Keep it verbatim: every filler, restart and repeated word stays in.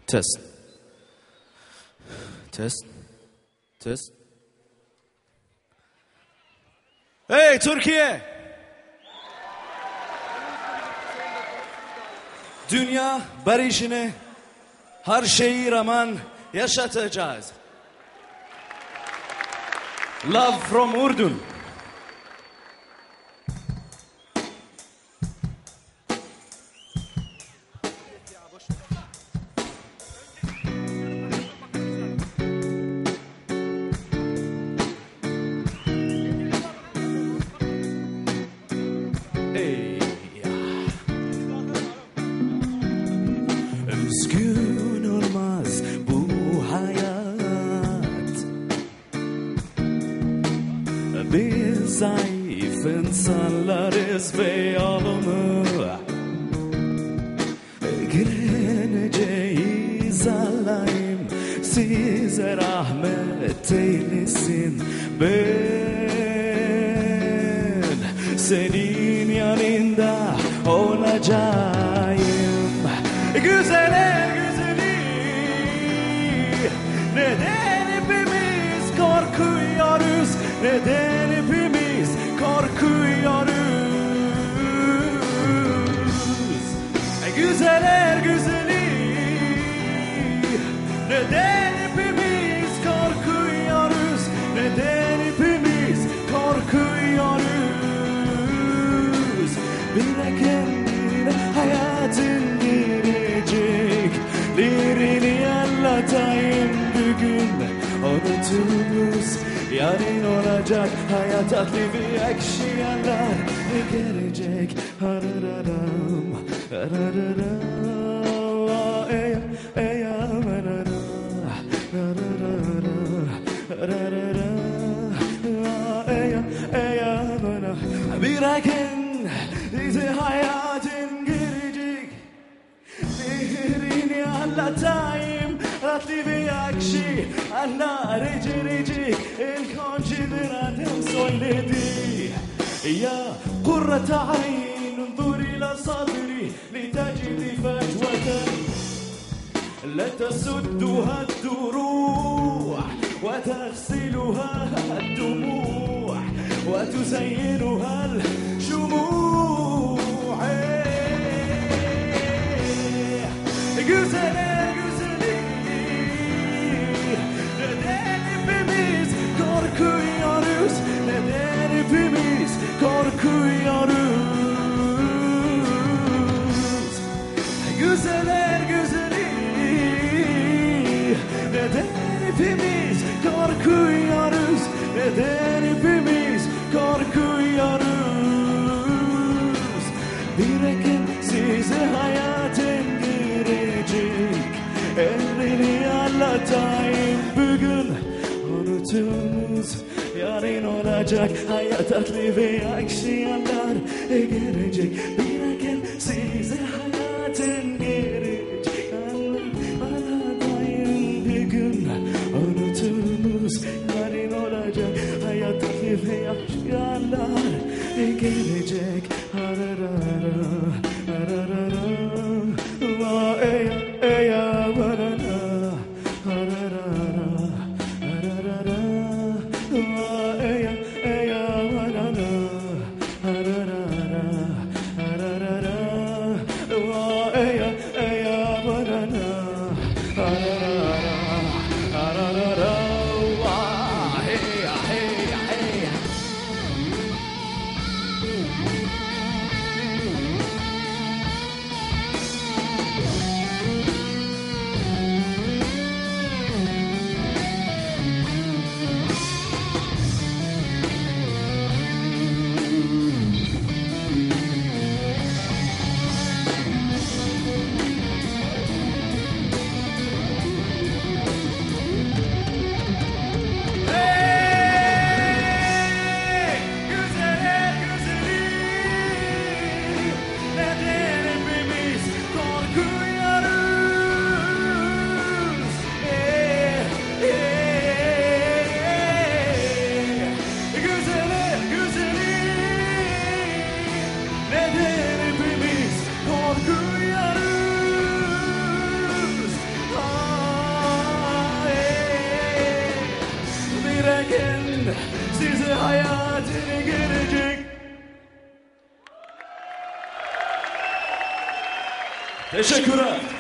Test. Test. Test. Hey Türkiye! Dünya barışını her şeyi rağmen yaşatacağız. Love from Urdun. Üzgün olmaz bu hayat. Biz zayıf insanlarız ve yolunu gireneceğiz. Allah'ım size rahmet eylesin. Ben senin yanında olacağım. Güzeller güzeli, neden hepimiz korkuyoruz? Neden hepimiz korkuyoruz? Güzeller güzeli, neden hepimiz korkuyoruz? Neden hepimiz korkuyoruz? Bir kendine hayatın birini anlatayım bugün. Unutulmuş yarın olacak. Hayat tatlı bir ekşi yanlar. Gelecek harararam harararam ey ey amanara hararara hararara ey ey amana. Bir gün bize hayatın girecek. Birini anlatayım tatlı bir akşi anlar ecerecek. İlk öncedir annem söyledi ya قرة عين انظر إلى صدري لتجد فجوة لا تسدها الدروع وتغسلها الدموع وتزينها الشموع. Güzeller güzeli, neden hepimiz korkuyoruz? Neden hepimiz korkuyoruz? Güzeller güzeli, neden hepimiz korkuyoruz? Neden hepimiz korkuyoruz? Bir gün size hayatın elini anlatayım bugün. Unutulmuş yarın olacak. Hayat tatlı ve ekşi yanlar gelecek. Bir gün size hayatın gelecek. Anlatayım bugün. Unutulmuş yarın olacak. Hayat tatlı ve ekşi yanlar gelecek. Hararara hararara ey ey amanara hararara hararara ey ey amanara hararara hararara ey ey amanara hararara hararara hey hey hey. bırakın, size hayatını görecek. Teşekkürler.